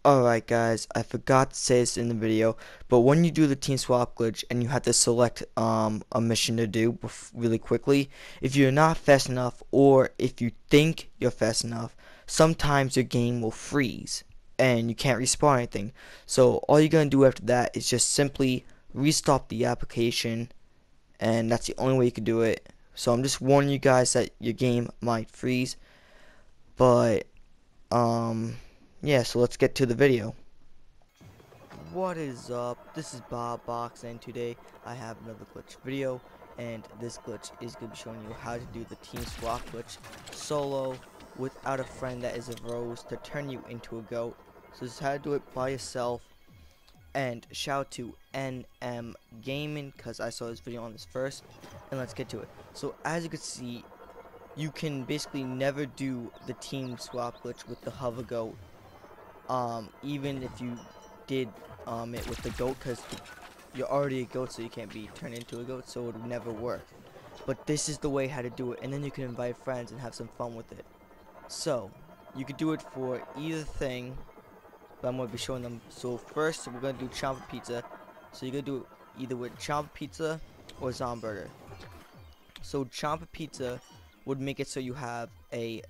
Alright guys, I forgot to say this in the video, but when you do the team swap glitch and you have to select a mission to do really quickly, if you're not fast enough or if you think you're fast enough, sometimes your game will freeze and you can't respawn anything. So all you're going to do after that is just simply restart the application, and that's the only way you can do it. So I'm just warning you guys that your game might freeze, but yeah, so let's get to the video. What is up? This is BobBox, and today I have another glitch video, and this glitch is going to be showing you how to do the team swap glitch solo without a friend that is a rose to turn you into a goat. So this is how to do it by yourself, and shout out to NM Gaming because I saw this video on this first, and let's get to it. So as you can see, you can basically never do the team swap glitch with the hover goat. Even if you did it with the goat, because you're already a goat, so you can't be turned into a goat, so it would never work. But this is the way how to do it, and then you can invite friends and have some fun with it. So you could do it for either thing, but I'm going to be showing them. So first we're going to do Champa Pizza. So you're going to do it either with Champa Pizza or Zomburger. So Champa Pizza would make it so you have a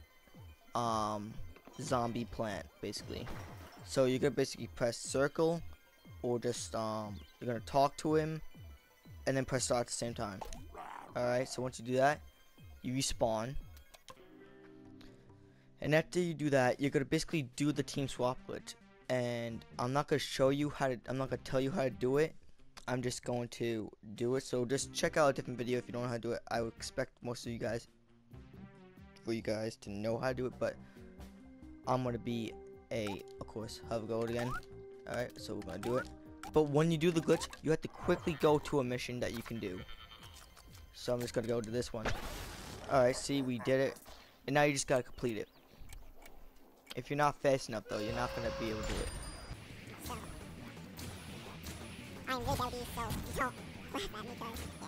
zombie plant basically. So you're gonna basically press circle, or just you're gonna talk to him and then press start at the same time. Alright, so once you do that, you respawn, and after you do that, you're gonna basically do the team swap glitch. And I'm not gonna tell you how to do it. I'm just going to do it. So just check out a different video if you don't know how to do it. I would expect most of you guys to know how to do it, but I'm gonna be of course, have a go again. Alright, so we're gonna do it. But when you do the glitch, you have to quickly go to a mission that you can do. So I'm just gonna go to this one. Alright, see, we did it. And now you just gotta complete it. If you're not fast enough though, you're not gonna be able to do it. So, I'm really gotta be so don't laugh at me because, yeah.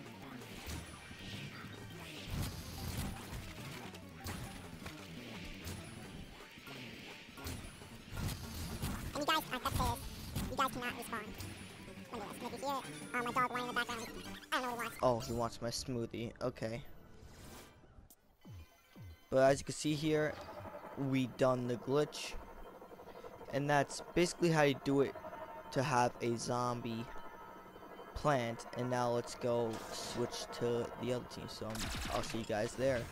And you guys, that's it. You guys cannot respawn. Let me just maybe hear it. My dog whining in the background. I don't know what he wants. Oh, he wants my smoothie. Okay. But as you can see here, we done the glitch. And that's basically how you do it to have a zombie plant. And now let's go switch to the other team. So I'll see you guys there.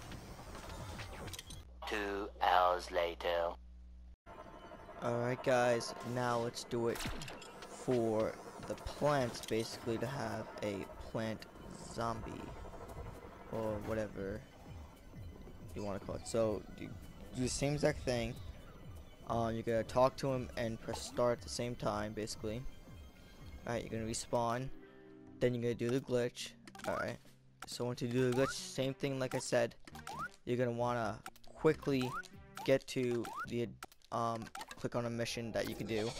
2 hours later. Alright guys, now let's do it for the plants, basically to have a plant zombie, or whatever you want to call it. So you do the same exact thing. You're gonna talk to him and press start at the same time, basically. Alright, you're gonna respawn, then you're gonna do the glitch. Alright, so once you do the glitch, same thing like I said, you're gonna wanna quickly get to the click on a mission that you can do.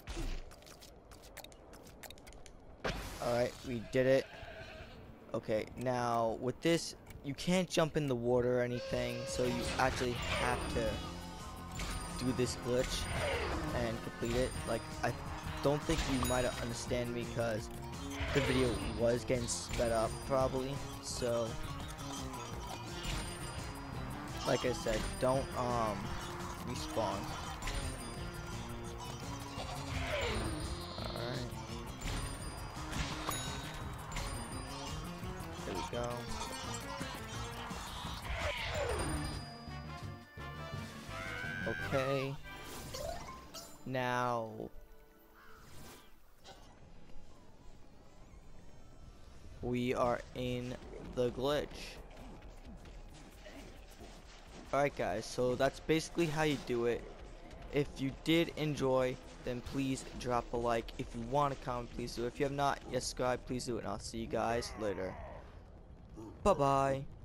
Alright, we did it. Okay, now with this, you can't jump in the water or anything, so you actually have to do this glitch and complete it. Like, I don't think you might understand me because the video was getting sped up probably. So like I said, don't respawn. Alright. There we go. Okay. Now we are in the glitch. Alright guys, so that's basically how you do it. If you did enjoy, then please drop a like. If you want to comment, please do. If you have not yet subscribed, please do it, and I'll see you guys later. Bye bye.